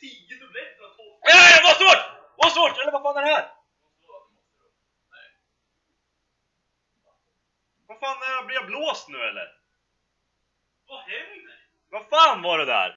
10 dubbletter och 2. Vad svårt! Vad svårt! Eller vad fan är det här? Vad fan, blir jag blåst nu eller? Vad händer? Vad fan var det där?